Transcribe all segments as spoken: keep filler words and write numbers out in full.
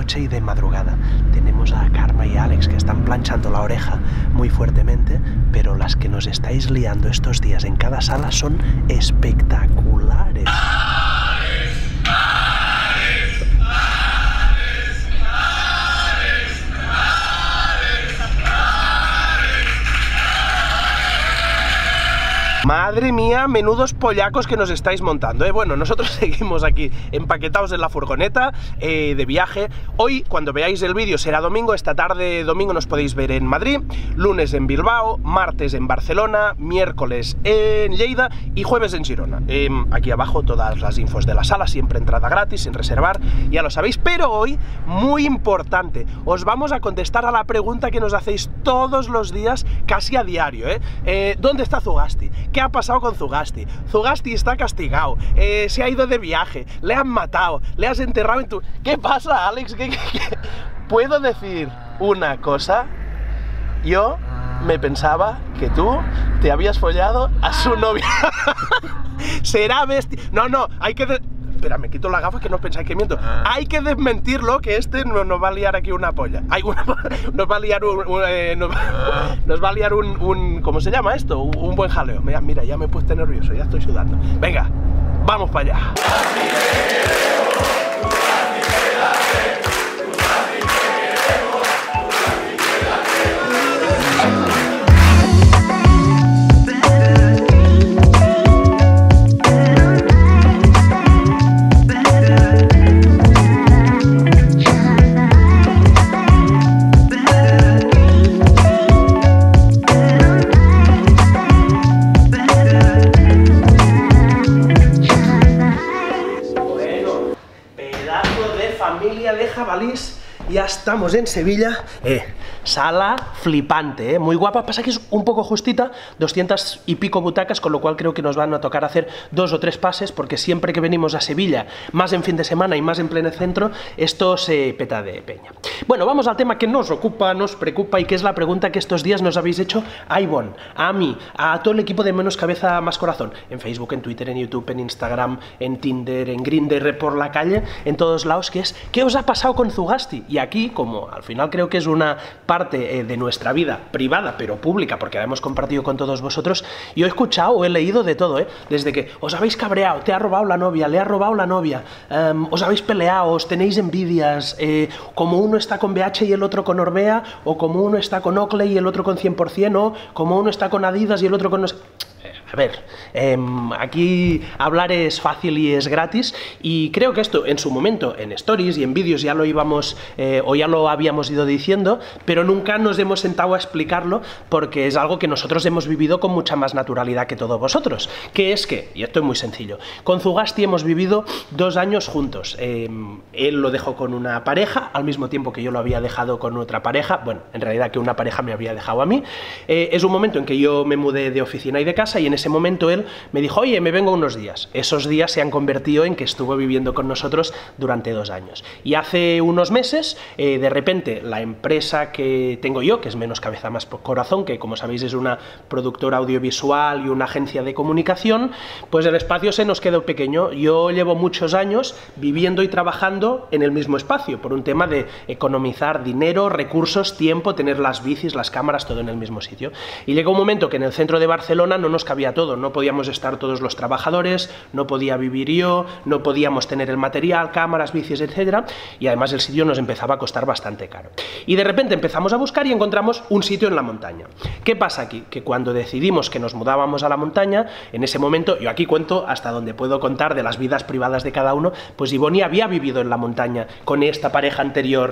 noche y de madrugada. Tenemos a Karma y a Alex que están planchando la oreja muy fuertemente, pero las que nos estáis liando estos días en cada sala son espectaculares. Madre mía, menudos pollacos que nos estáis montando, ¿eh? Bueno, nosotros seguimos aquí empaquetados en la furgoneta eh, de viaje. Hoy, cuando veáis el vídeo, será domingo. Esta tarde, domingo, nos podéis ver en Madrid, lunes en Bilbao, martes en Barcelona, miércoles en Lleida y jueves en Girona. Eh, aquí abajo todas las infos de la sala, siempre entrada gratis, sin reservar, ya lo sabéis. Pero hoy, muy importante, os vamos a contestar a la pregunta que nos hacéis todos los días, casi a diario, ¿eh? Eh, ¿Dónde está Zugasti? ¿Qué ha pasado con Zugasti? Zugasti está castigado, eh, se ha ido de viaje, le han matado, le has enterrado en tu... ¿Qué pasa, Alex? ¿Qué, qué, qué? ¿Puedo decir una cosa? Yo me pensaba que tú te habías follado a su novia. Será bestia... No, no, hay que... De... Espera, me quito la gafa que no os pensáis que miento. Hay que desmentirlo, que este no, nos va a liar aquí una polla. Hay una, nos va a liar un... un eh, nos, nos va a liar un, un... ¿Cómo se llama esto? Un, un buen jaleo. Mira, mira, ya me he puesto nervioso, ya estoy sudando. Venga, vamos para allá. Jabalís, ya estamos en Sevilla. Eh, sala flipante, eh, muy guapa. Pasa que es un poco justita, doscientas y pico butacas, con lo cual creo que nos van a tocar hacer dos o tres pases, porque siempre que venimos a Sevilla, más en fin de semana y más en pleno centro, esto se peta de peña. Bueno, vamos al tema que nos ocupa, nos preocupa y que es la pregunta que estos días nos habéis hecho a Ivonne, a mí, a todo el equipo de Menos Cabeza Más Corazón, en Facebook, en Twitter, en YouTube, en Instagram, en Tinder, en Grindr, por la calle, en todos lados, que es ¿qué os ha pasado con Zugasti? Y aquí, como al final creo que es una parte eh, de nuestra vida privada, pero pública, porque la hemos compartido con todos vosotros, yo he escuchado o he leído de todo, ¿eh? Desde que os habéis cabreado, te ha robado la novia, le ha robado la novia, um, os habéis peleado, os tenéis envidias, eh, como uno está con B H y el otro con Orbea, o como uno está con Oakley y el otro con cien por cien, o como uno está con Adidas y el otro con... No sé... A ver, eh, aquí hablar es fácil y es gratis, y creo que esto en su momento en stories y en vídeos ya lo íbamos eh, o ya lo habíamos ido diciendo, pero nunca nos hemos sentado a explicarlo, porque es algo que nosotros hemos vivido con mucha más naturalidad que todos vosotros, que es que, y esto es muy sencillo, con Zugasti hemos vivido dos años juntos. Eh, él lo dejó con una pareja al mismo tiempo que yo lo había dejado con otra pareja, bueno, en realidad que una pareja me había dejado a mí. Eh, es un momento en que yo me mudé de oficina y de casa, y en ese momento él me dijo, oye, me vengo unos días. Esos días se han convertido en que estuvo viviendo con nosotros durante dos años. Y hace unos meses, eh, de repente, la empresa que tengo yo, que es Menos Cabeza Más Corazón, que como sabéis es una productora audiovisual y una agencia de comunicación, pues el espacio se nos quedó pequeño. Yo llevo muchos años viviendo y trabajando en el mismo espacio, por un tema de economizar dinero, recursos, tiempo, tener las bicis, las cámaras, todo en el mismo sitio. Y llegó un momento que en el centro de Barcelona no nos cabía todo, no podíamos estar todos los trabajadores, no podía vivir yo, no podíamos tener el material, cámaras, bicis, etcétera, y además el sitio nos empezaba a costar bastante caro. Y de repente empezamos a buscar y encontramos un sitio en la montaña. ¿Qué pasa aquí? Que cuando decidimos que nos mudábamos a la montaña, en ese momento, yo aquí cuento hasta donde puedo contar de las vidas privadas de cada uno, pues Ivonne había vivido en la montaña con esta pareja anterior,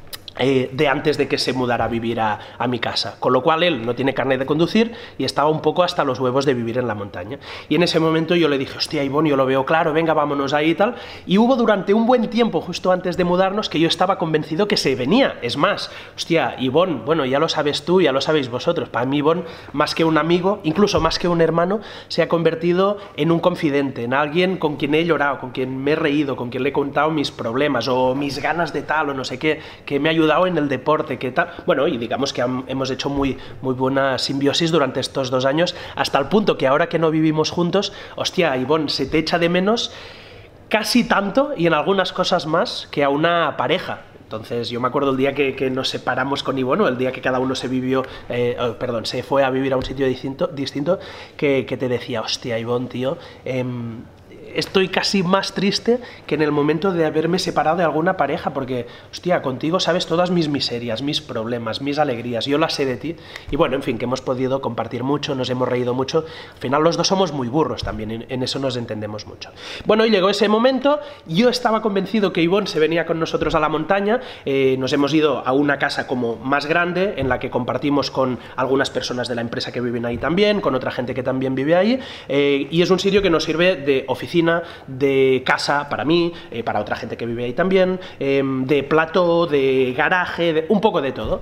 Eh, de antes de que se mudara a vivir a, a mi casa, con lo cual él no tiene carnet de conducir y estaba un poco hasta los huevos de vivir en la montaña. Y en ese momento yo le dije, hostia, Ivonne, yo lo veo claro, venga, vámonos ahí y tal, y hubo durante un buen tiempo, justo antes de mudarnos, que yo estaba convencido que se venía. Es más, hostia, Ivonne, bueno, ya lo sabes tú, ya lo sabéis vosotros, para mí Ivonne, más que un amigo, incluso más que un hermano, se ha convertido en un confidente, en alguien con quien he llorado, con quien me he reído, con quien le he contado mis problemas, o mis ganas de tal, o no sé qué, que me ha ayudado en el deporte, que tal, bueno, y digamos que han, hemos hecho muy, muy buena simbiosis durante estos dos años, hasta el punto que ahora que no vivimos juntos, hostia, Ivonne, se te echa de menos casi tanto, y en algunas cosas más, que a una pareja. Entonces yo me acuerdo el día que, que nos separamos con Ivonne, el día que cada uno se vivió, eh, oh, perdón, se fue a vivir a un sitio distinto, distinto que, que te decía, hostia, Ivonne, tío, eh, estoy casi más triste que en el momento de haberme separado de alguna pareja, porque, hostia, contigo sabes todas mis miserias, mis problemas, mis alegrías, yo las sé de ti, y bueno, en fin, que hemos podido compartir mucho, nos hemos reído mucho, al final los dos somos muy burros también, en, en eso nos entendemos mucho. Bueno, y llegó ese momento, yo estaba convencido que Ivonne se venía con nosotros a la montaña, eh, nos hemos ido a una casa como más grande, en la que compartimos con algunas personas de la empresa que viven ahí también, con otra gente que también vive ahí, eh, y es un sitio que nos sirve de oficina, de casa para mí, eh, para otra gente que vive ahí también, eh, de plató, de garaje, de, un poco de todo.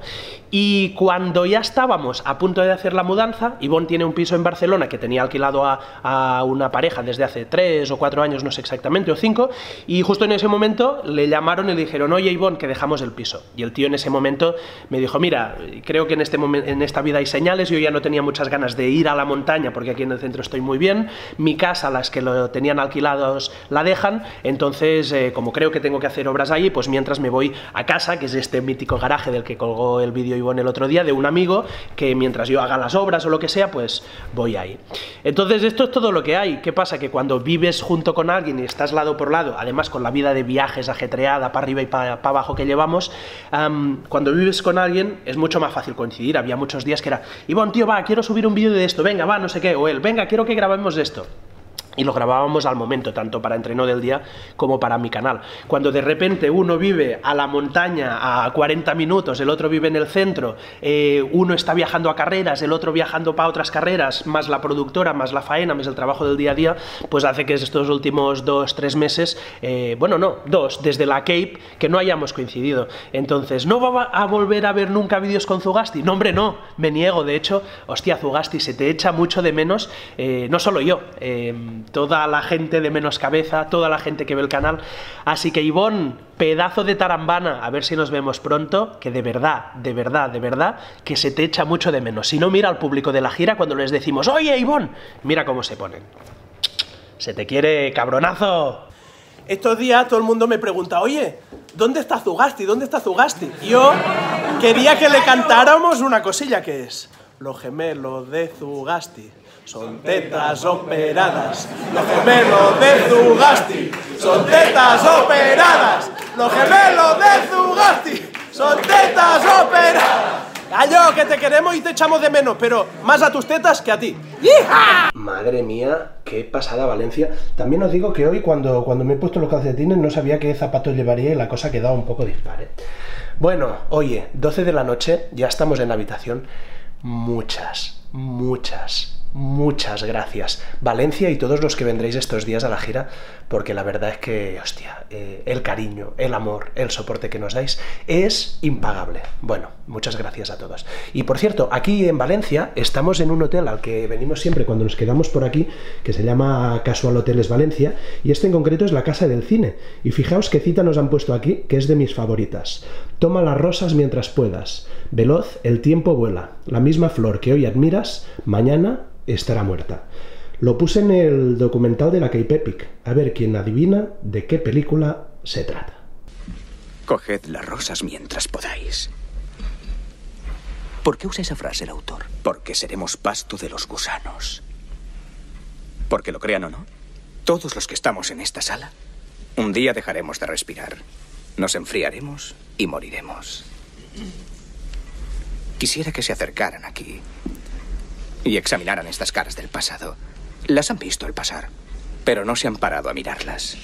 Y cuando ya estábamos a punto de hacer la mudanza, Ivonne tiene un piso en Barcelona que tenía alquilado a, a una pareja desde hace tres o cuatro años, no sé exactamente, o cinco, y justo en ese momento le llamaron y le dijeron, oye Ivonne, que dejamos el piso. Y el tío en ese momento me dijo, mira, creo que en, este momento, en esta vida hay señales, yo ya no tenía muchas ganas de ir a la montaña porque aquí en el centro estoy muy bien, mi casa, las que lo tenían alquilado, alquilados la dejan, entonces eh, como creo que tengo que hacer obras ahí, pues mientras me voy a casa, que es este mítico garaje del que colgó el vídeo Ivonne el otro día, de un amigo, que mientras yo haga las obras o lo que sea, pues voy ahí. Entonces esto es todo lo que hay. ¿Qué pasa? Que cuando vives junto con alguien y estás lado por lado, además con la vida de viajes ajetreada para arriba y para pa abajo que llevamos, um, cuando vives con alguien es mucho más fácil coincidir. Había muchos días que era, Ivonne, tío, va, quiero subir un vídeo de esto, venga, va, no sé qué, o él, venga, quiero que grabemos de esto. Y lo grabábamos al momento, tanto para Entreno del Día como para mi canal. Cuando de repente uno vive a la montaña a cuarenta minutos, el otro vive en el centro, eh, uno está viajando a carreras, el otro viajando para otras carreras, más la productora, más la faena, más el trabajo del día a día, pues hace que estos últimos dos, tres meses, eh, bueno, no, dos, desde la Cape, que no hayamos coincidido. Entonces, ¿no va a volver a ver nunca vídeos con Zugasti? No, hombre, no, me niego. De hecho, hostia, Zugasti, se te echa mucho de menos, eh, no solo yo, eh, toda la gente de Menos Cabeza, toda la gente que ve el canal. Así que Ivonne, pedazo de tarambana, a ver si nos vemos pronto, que de verdad, de verdad, de verdad, que se te echa mucho de menos. Si no, mira al público de la gira cuando les decimos, oye Ivonne, mira cómo se ponen. Se te quiere, cabronazo. Estos días todo el mundo me pregunta, oye, ¿dónde está Zugasti? ¿Dónde está Zugasti? Yo quería que le cantáramos una cosilla que es, los gemelos de Zugasti son tetas operadas, los gemelos de Zugasti son tetas operadas, los gemelos de Zugasti son tetas operadas. Gallo, que te queremos y te echamos de menos, pero más a tus tetas que a ti. ¡Hija! Madre mía, qué pasada Valencia. También os digo que hoy cuando, cuando me he puesto los calcetines no sabía qué zapatos llevaría y la cosa ha quedado un poco dispar, ¿eh? Bueno, oye, doce de la noche, ya estamos en la habitación. Muchas, muchas... Muchas gracias, Valencia y todos los que vendréis estos días a la gira, porque la verdad es que, hostia, eh, el cariño, el amor, el soporte que nos dais es impagable. Bueno, muchas gracias a todos. Y por cierto, aquí en Valencia estamos en un hotel al que venimos siempre cuando nos quedamos por aquí, que se llama Casual Hoteles Valencia, y este en concreto es la Casa del Cine. Y fijaos qué cita nos han puesto aquí, que es de mis favoritas. Toma las rosas mientras puedas. Veloz, el tiempo vuela. La misma flor que hoy admiras, mañana estará muerta. Lo puse en el documental de la Cape Epic. A ver quién adivina de qué película se trata. Coged las rosas mientras podáis. ¿Por qué usa esa frase el autor? Porque seremos pasto de los gusanos. Porque lo crean o no, todos los que estamos en esta sala, un día dejaremos de respirar. Nos enfriaremos y moriremos. Quisiera que se acercaran aquí y examinaran estas caras del pasado. Las han visto al pasar, pero no se han parado a mirarlas.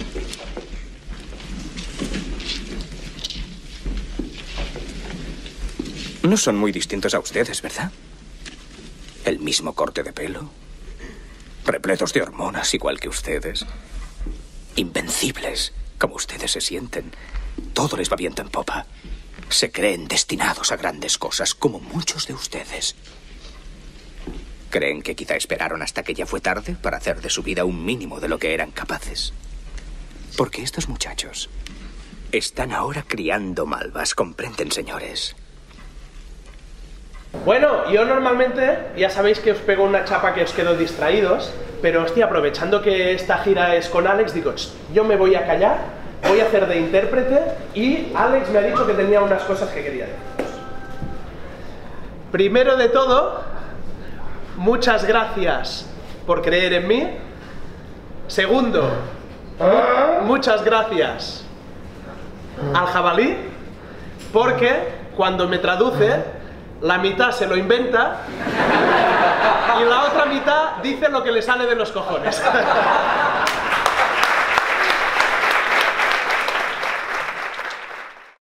No son muy distintos a ustedes, ¿verdad? El mismo corte de pelo, repletos de hormonas igual que ustedes, invencibles como ustedes se sienten. Todo les va viento en popa. Se creen destinados a grandes cosas, como muchos de ustedes. ¿Creen que quizá esperaron hasta que ya fue tarde para hacer de su vida un mínimo de lo que eran capaces? Porque estos muchachos están ahora criando malvas, ¿comprenden, señores? Bueno, yo normalmente, ya sabéis que os pego una chapa que os quedo distraídos, pero hostia, aprovechando que esta gira es con Alex, digo, yo me voy a callar voy a hacer de intérprete y Alex me ha dicho que tenía unas cosas que quería decir. Primero de todo, muchas gracias por creer en mí. Segundo, mu muchas gracias al jabalí, porque cuando me traduce, la mitad se lo inventa y la otra mitad dice lo que le sale de los cojones.